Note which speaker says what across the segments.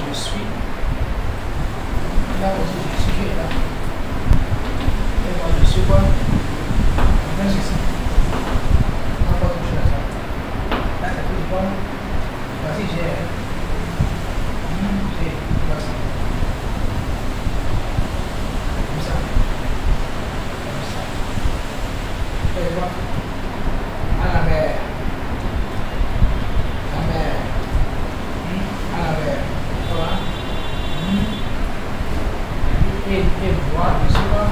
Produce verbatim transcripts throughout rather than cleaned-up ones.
Speaker 1: je suis. Là aussi, je suis là. Et moi, je suis quoi? Là, c'est ça. On va pas toucher à ça. Là, ça touche pas. Voici, j'ai. J'ai. Voici. Comme ça. Comme ça. Et voilà. À la mer. La mer. À la mer. Voilà. Et, et voir, je sais pas.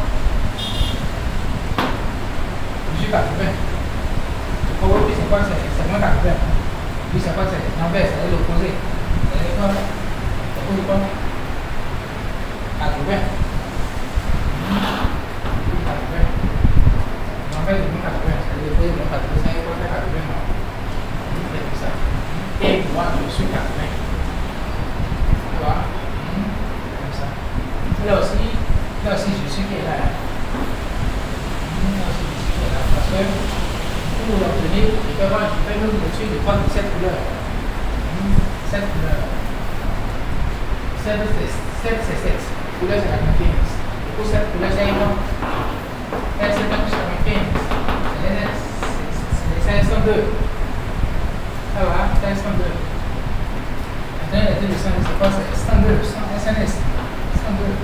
Speaker 1: Je suis quatre-vingts. Pour vous, c'est quoi? C'est moins quatre-vingts. Puis c'est quoi? C'est l'envers, c'est l'opposé. C'est quoi? C'est quoi? quatre-vingts. quatre-vingts. L'envers, c'est moins quatre-vingts. C'est l'opposé, moins quatre-vingts. C'est quoi? C'est quatre-vingts. C'est ça. Et moi, je suis quatre-vingts. Tu vois? Comme ça. Là aussi, là aussi, je suis qui est là. Là aussi, je suis qui est là. Parce que pour l'obtenir, je peux voir, je peux même dessus de prendre cette couleur. Cette couleur. Cette, c'est cette. Couleur, c'est la quinze. Du coup, cette couleur, c'est une. Elle, c'est la quinze. C'est cent deux. Ça va, c'est cent deux. Maintenant, la télévision, c'est quoi? C'est cent deux. S N S. cent deux.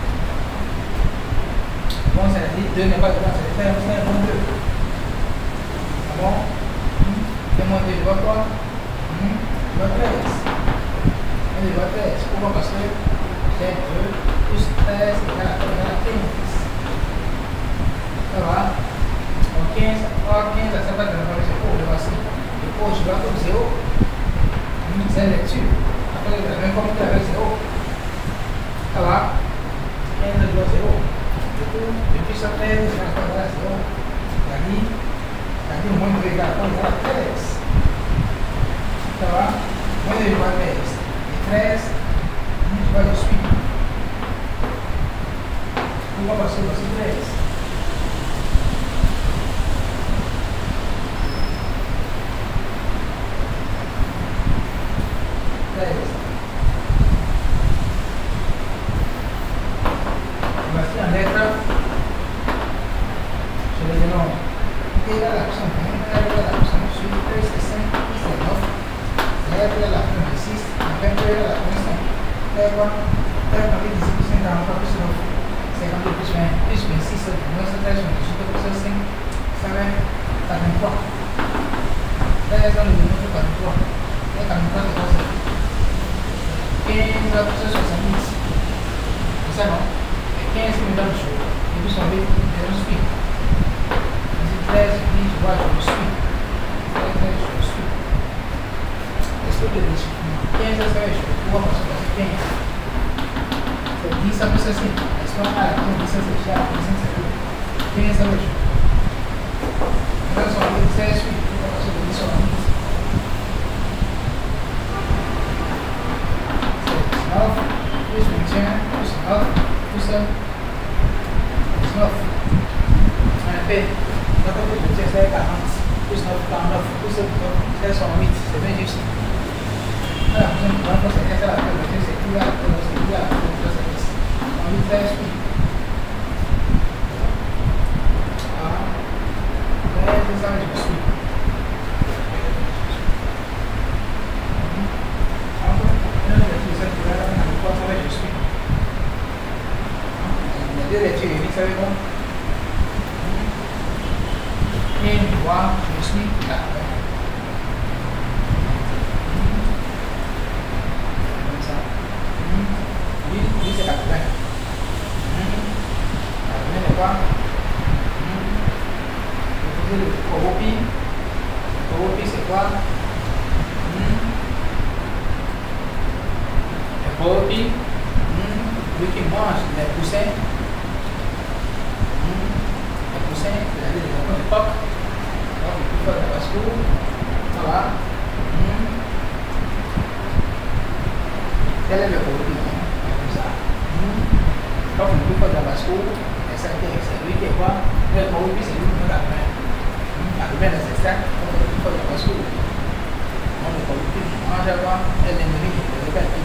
Speaker 1: Bon, ça dit deux n'est pas dedans, c'est faire deux. Ah bon? Deux moins deux, je vois quoi? Je vois treize. Je vois treize. Pourquoi? Parce que c'est deux plus treize égale à quinze. Ça va? Donc quinze, or quinze, ça va dans le zéro, je vois ça. Et pour, je vois comme zéro. C'est lecture. Après, il y a même comme avec zéro. Ça va? quinze, je vois zéro. Du coup, depuis ça treize, je vais encore à zéro. La vie, la vie moins de égale à treize. Ça va? Moins de égale à treize. Et treize, je vois je suis. Pourquoi? Parce que voici treize. treize. Voici en lettre. Je les dénombre. Et là, la option un, là, la option huit, deux, c'est cinq, dix, c'est neuf. Là, la option six, vingt, là, la option cinq. Là, quoi? Là, on va dire dix, quarante-trois plus neuf. cinquante-deux plus vingt, plus vingt-six, moins treize, vingt-huit, plus cinq, ça va être quarante-trois. Là, là, on le dénombre quarante-trois. Là, quarante-trois, c'est quoi ça? quinze, là, plus soixante-dix. C'est ça, non? quinze me donne chaud. Et puis son B, je suis. treize, dix, je vois, je suis. treize, je suis. Est-ce que je dis quinze, ça va être chaud. Pourquoi? Parce que c'est quinze. C'est dix, ça peut se faire. Est-ce qu'on a la dix, ça c'est cher, dix, ça c'est chaud. quinze, ça va être chaud. Maintenant, son B, seize, je suis. Pourquoi? Parce que dix, soixante-dix. neuf, plus vingt et un, plus neuf, plus neuf. On a fait, notre petit c'est quarante, plus neuf, quarante-neuf, plus neuf, c'est soixante-huit, c'est bien juste. Alors, on va faire c'est ça, la première, c'est plus là, c'est plus là, c'est dix. On lui fait suivre. Ah, là, c'est ça, je suis. Je suis. Les deux lectures, vous savez quoi? Et moi, je suis quatre-vingts. Comme ça. Lui, lui c'est quatre-vingts. quatre-vingts, c'est quoi? Vous posez le coropi. Le coropi, c'est quoi? Le coropi. Lui qui mange les poussins, mmh. les poussins, vous avez des enfants de coq, donc il peut faire de la basse-cour, ça va. Mmh. Tel est le produit, comme ça. Mmh. Donc il peut faire de la basse-cour, et ça c'est lui qui est quoi? Le produit, c'est lui qui fait la main. La main nécessaire, donc il peut faire de la basse-cour. Donc le produit, mange à quoi? Elle est nourrie, je répète.